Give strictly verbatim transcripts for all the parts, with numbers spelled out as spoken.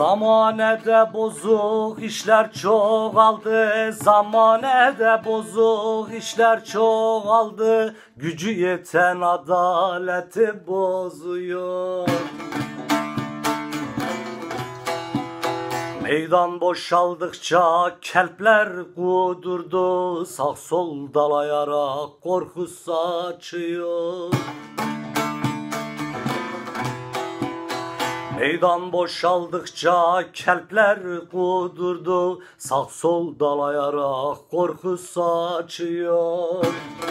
Zamanede bozuk işler çoğaldı, zamanede bozuk işler çoğaldı, gücü yeten adaleti bozuyor. Meydan boşaldıkça kelpler kudurdu, sağ sol dalayarak korku saçıyor. Meydan boşaldıkça kelpler kudurdu, sağ sol dalayarak korku saçıyor.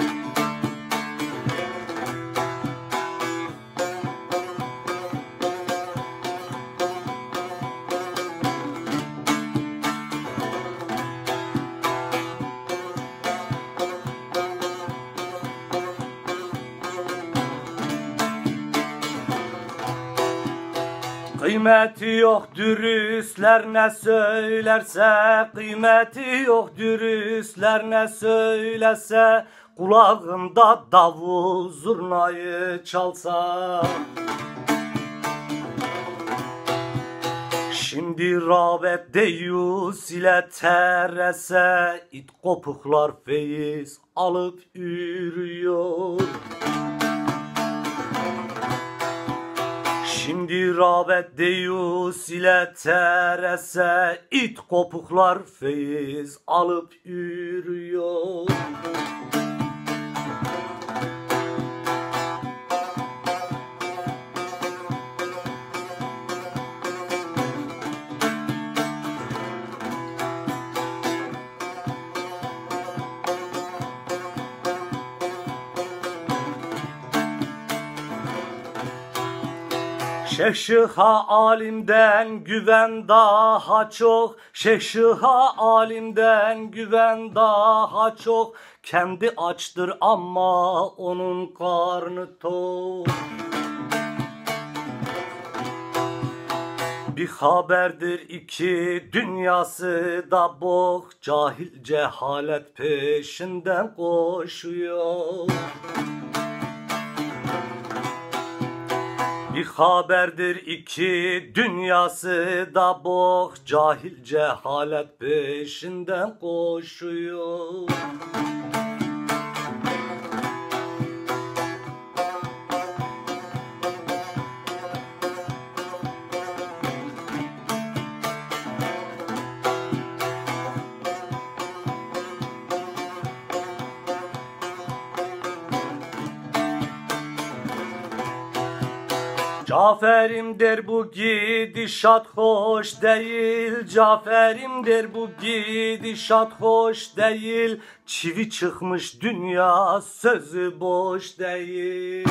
Kıymeti yok dürüstler ne söylerse, kıymeti yok dürüstler ne söylerse, kulağında davul zurnayı çalsa. Şimdi rağbet deyus ile terese, it kopuklar feyiz alıp yürüyor. Şimdi rağbet deyus ile terese, it kopuklar feyiz alıp yürüyor. Şeyh Şıha alimden güven daha çok, Şeyh Şıha alimden güven daha çok, kendi açtır ama onun karnı tok. Bir haberdir iki dünyası da bok, cahil cehalet peşinden koşuyor. Bir haberdir iki dünyası da bok, cahil cehalet peşinden koşuyor. Caferim der bu gidişat hoş değil, Caferim der bu gidişat hoş değil, çivi çıkmış dünya sözü boş değil.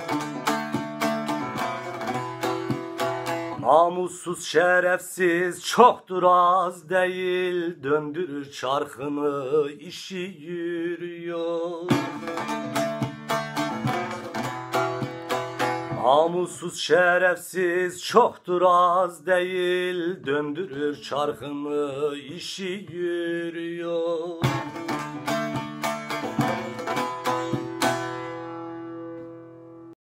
Namussuz şerefsiz çoktur az değil, döndürür çarkını işi yürüyor. Namussuz şerefsiz çoktur az değil, döndürür çarkını işi yürüyor.